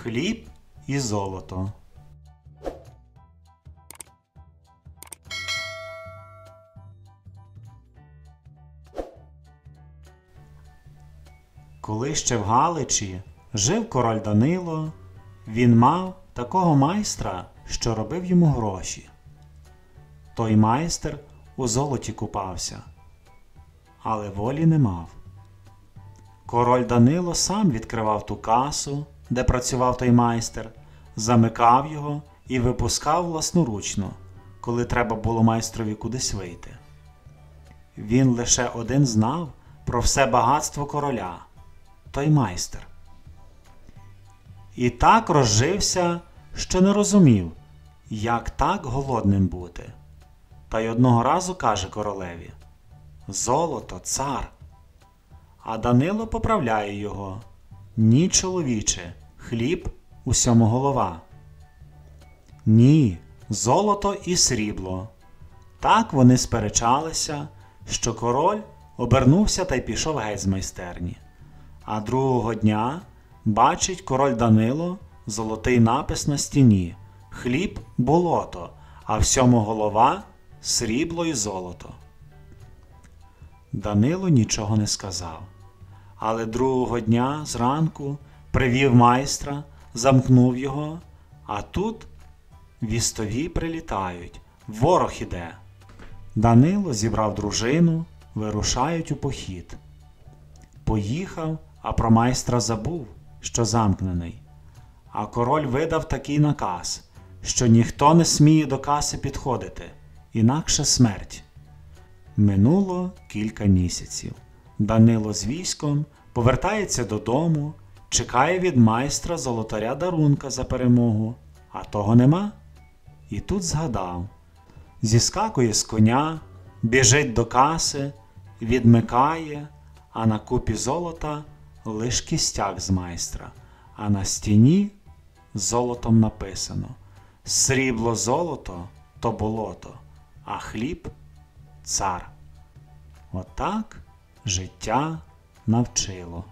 Хліб і золото. Коли ще в Галичі жив король Данило, він мав такого майстра, що робив йому гроші. Той майстер у золоті купався, але волі не мав. Король Данило сам відкривав ту касу, де працював той майстер, замикав його і випускав власноручно, коли треба було майстрові кудись вийти. Він лише один знав про все багатство короля – той майстер. І так розжився, що не розумів, як так голодним бути. Та й одного разу каже королеві: «Золото, цар!» А Данило поправляє його: «Ні, чоловіче, хліб усьому голова». «Ні, золото і срібло». Так вони сперечалися, що король обернувся та й пішов геть з майстерні. А другого дня бачить король Данило золотий напис на стіні: «Хліб – болото, а всьому голова – срібло і золото». Данило нічого не сказав, але другого дня зранку привів майстра, замкнув його, а тут вістові прилітають: ворог іде. Данило зібрав дружину, вирушають у похід. Поїхав, а про майстра забув, що замкнений. А король видав такий наказ, що ніхто не сміє до каси підходити, інакше смерть. Минуло кілька місяців. Данило з військом повертається додому, чекає від майстра золотаря дарунка за перемогу, а того нема. І тут згадав. Зіскакує з коня, біжить до каси, відмикає, а на купі золота лиш кістяк з майстра, а на стіні золотом написано: «Срібло золото – то болото, а хліб – цар». Отак життя навчило.